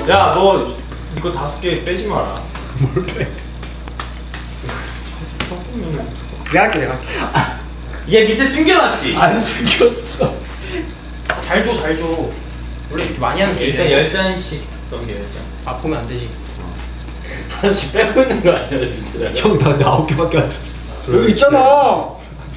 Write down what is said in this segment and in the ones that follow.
야, 너 이거 5개 빼지 마라. 뭘 빼? 내가 할게. 얘 밑에 숨겨놨지? 안 숨겼어. 잘 줘, 잘 줘. 원래 이렇게 많이 하는 게 일단 10잔씩 넘겨 10잔. 아, 보면 안 되지. 하나씩 빼고 있는 거 아니야, 밑에다가? 형, 나 9개밖에 안 줬어. 여기 있잖아.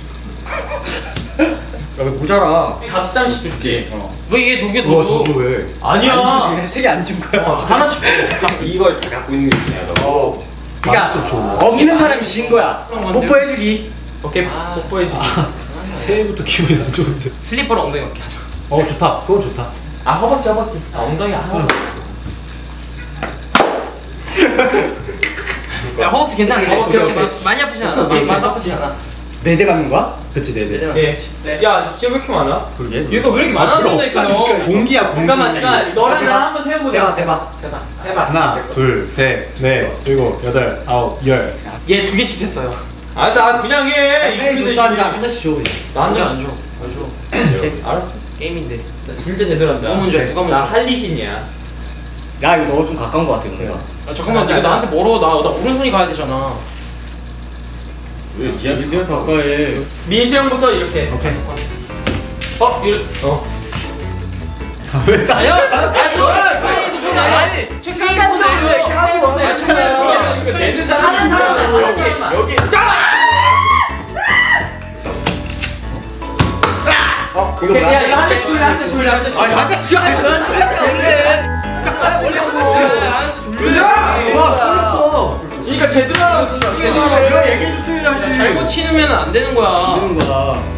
여기 모자라. 5잔씩 줬지? 왜 이게 2개 우와, 더 더 줘? 줘, 왜? 아니야. 3개 안 준 거야. 하나씩 줘. 이걸 다 갖고 있는 게 있냐, 너? 그러니까 없는 사람이 진 거야. 그런 건데. 뽀뽀해주기. 오케이, 아. 뽀뽀해주기. 새해부터 기분이 안 좋은데. 슬리퍼로 엉덩이 맞게 하자. 좋다. 그건 좋다. 아, 허벅지. 아, 엉덩이 하나. 야, 허벅지 괜찮네. 허벅지, 그렇게 허벅지. 많이 아프지 않아. 오케이. 많이 아프지 않아. 4대 맞는 거야? 그치, 네네. 오케이. 야, 쟤 왜 이렇게 많아? 그러게. 얘가 왜 이렇게 많아졌다니까요? 공기야, 공기. 잠깐만, 너랑 나 한번 세어보자. 대박. 하나, 둘, 셋, 넷, 일곱, 여덟, 아홉, 열. 얘 2개씩 셌어요. 알았어, 그냥 해. 차이 줬어 한 잔씩 줘. 나한 안 잔 줘. 안 줘. 알았어. 게임인데. 나 진짜 제대로 한다. 누가 먼저 해? 누가 먼저 나 해? 할리신이야. 야 이거 너가 좀 가까운 거 같아 그래. 아, 잠깐만, 자, 이거 자, 나한테 멀어. 나 오른손이 가야 되잖아. 왜 니가 더 가까이. 민수 형부터 이렇게. 오케이. 왜 아니야? 아니, 사이에도 손 내려. 아니, 책상에도 손 내려. 이렇게 하고. 책상에도 손 내려. 내는 사람이 여기. 이거 야, 이거 한 대씩 한 대씩 돌려, 한 대씩 돌려. 아니, 한 대씩 한 대씩 돌려. 와, 틀렸어. 그러니까 제대로 하라고 제대로 하라고. 내가 얘기해 줬어야지. 잘못 치면 안 되는 거야. 되는 거야.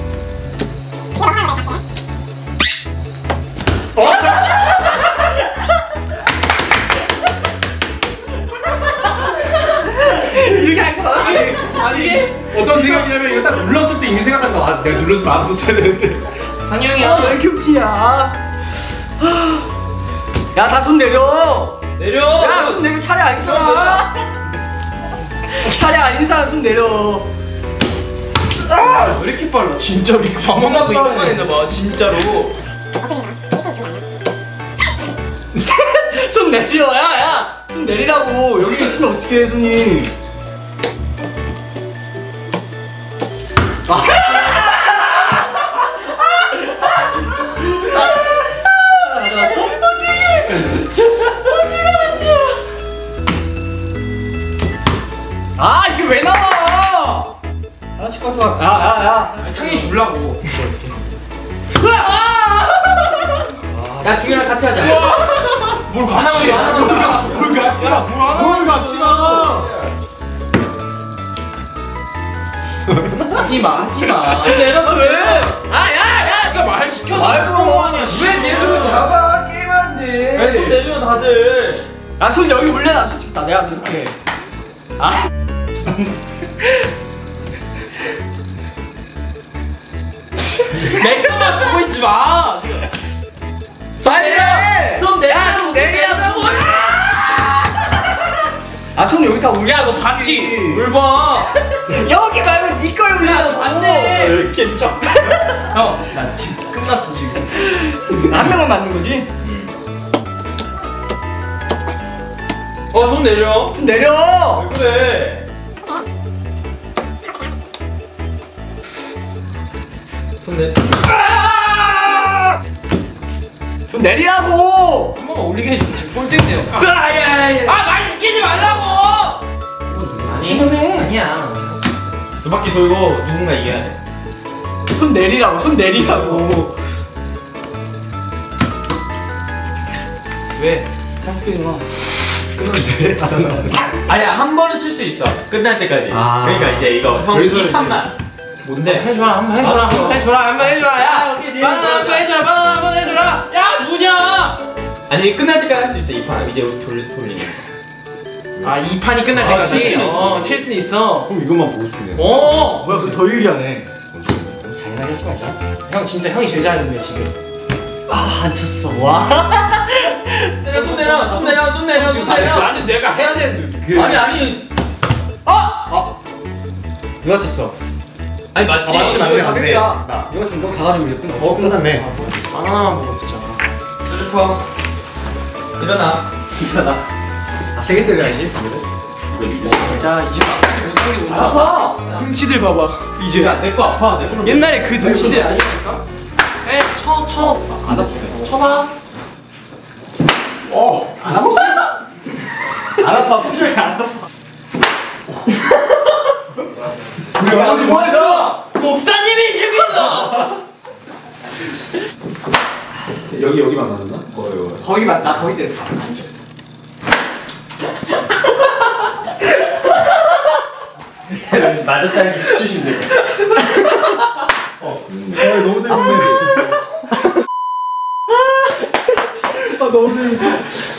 이렇게 할 거야? 아니, 어떤 생각이냐면 이거 딱 눌렀을 때 이미 생각한다. 아, 내가 눌렀으면 알았었어야 되는데. 상영이야. 왜 이렇게 웃기냐? 야 다 손 내려. 내려. 야 손 내려. 차례 아니잖아. 차례 아닌 사람 손 내려. 왜 이렇게 빨라? 진짜로 이거 방망이도 이거만 했나 봐. 진짜로. 손 내려. 야 손 내리라고. 여기 있으면 어떻게 해 손이? 가져갔어? 아 이게 왜 나와? 하나씩 가져가. 야야야. 창이 주려고. 야, 중이랑 같이 하자. 뭘 같이 해? 뭘 같이 가? 뭘 같이 가? 하지 마, 하지 마. 내려서 왜? 아야야. 네가 말 시켜서 아이고 뭐하냐? 왜내 손을 잡아 게임하는데? 야, 손 내려 다들. 아 손 여기 올려놔 솔직히 나 내가 이렇게. 아. 내 것만 보고 있지 마. 빨리 해. 손 내려. 손 내리라고. 아 손 여기 다 올려. 야, 너 봤지? 물 봐. 여기 말고 네 걸 올려. 봤네. 이렇게 쩍. 형, 나 지금 끝났어 지금. 한 명만 맞는 거지? 손 내려. 손 내려. 왜 그래? 손 내려. 손 내리라고. 한 번만 올리게 해줘. 지금 꼴등이네요. 야야야. 말 시키지 말라고. 지금해. 아니야. 두 바퀴 돌고 누군가 이겨야 돼. 손 내리라고. 손 내리라고. 왜? 5개 나. 끝났는데? 다 나왔네. 아니야, 한 번은 칠 수 있어. 끝날 때까지. 아. 그러니까 이제 이거 형 여기서 이 이제- 판만. 뭔데? 해줘라, 한번 해줘라, 알았어. 한번 해줘라, 한번 해줘라. 야, 오케이, 네 바나나 한번 해줘라, 바나나 한번 해줘라. 야, 뭐냐? 아니, 끝날 때까지 할 수 있어. 이 판. 이제 우리 돌리는 거. 아, 이 판이 끝날 아, 때까지. 칠 수는 있지. 칠 수는 있어. 그럼 이것만 보고 싶네. 어. 뭐야 그거 더 유리하네. 잔인하게 하지 말자. 형 진짜 형이 제일 잘했네 지금. 아안 쳤어. 와. 내려, 손 내려, 손 내려, 손 내려, 손 내려. 나는 내가 해야 되는데. 아니. 누가 쳤어? 아니 맞지. 맞네. 나. 누가 쳤어? 너다 가지고 이제 끝났어. 끝났네. 바나나만 먹었었잖아. 슬퍼. 일어나. 세게 때려야지. 자 이제 아빠한테 무서운 게 뭔지 알아? 아파. 등치들 봐봐. 이제 내거 아파. 내 거는 옛날에 그 등치들 시대 아니었을까? 쳐. 안 아프네. 쳐봐. 안 아프지? 안 아파. 확실히 안 아파. 우리 아버지 뭐했어? 목사님이십니다. 여기만 맞았나? 거기만 나 거기 때렸어. 맞았다는 게 수치신데. 너무 재밌네. 아 너무 재밌어.